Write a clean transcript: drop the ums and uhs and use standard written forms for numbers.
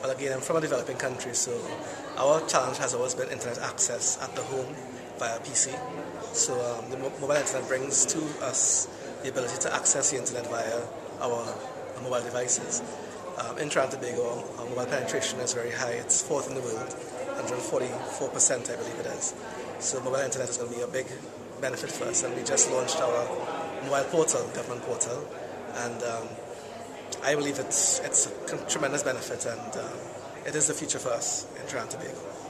Well, again, I'm from a developing country, so our challenge has always been internet access at the home via PC. So the mobile internet brings to us the ability to access the internet via our mobile devices. In Trinidad and Tobago, our mobile penetration is very high. It's fourth in the world, 144%, I believe it is. So mobile internet is going to be a big benefit for us, and we just launched our mobile portal, government portal, and I believe it's a tremendous benefit, and it is the future for us in Trinidad and Tobago.